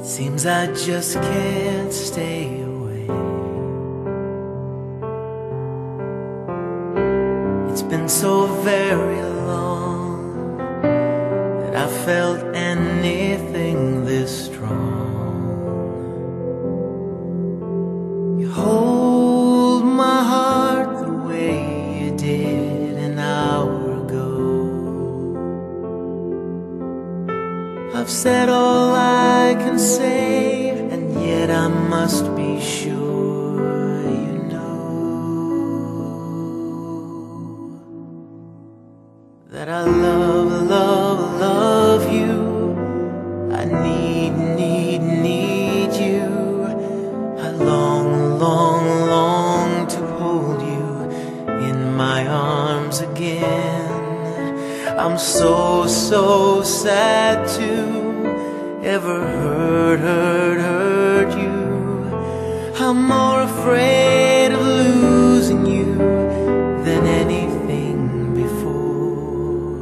Seems I just can't stay away. It's been so very long that I felt anything this strong. You hold my heart the way you did an hour ago. I've said all I can say, and yet I must be sure you know that I love, love, love you. I need, need you. I long, long, long to hold you in my arms again. I'm so, so sad to ever hurt you. I'm more afraid of losing you than anything before.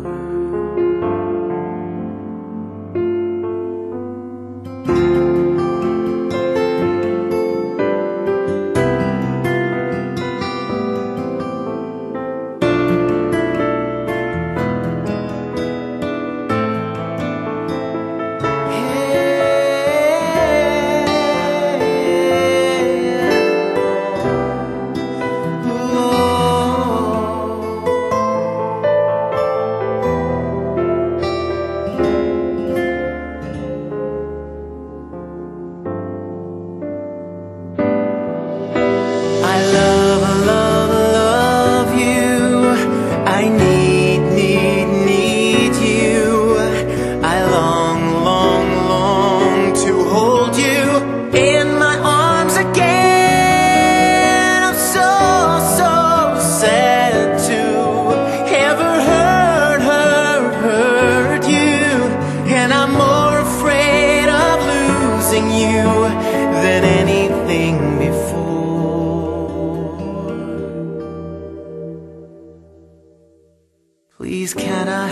You than anything before. Please can I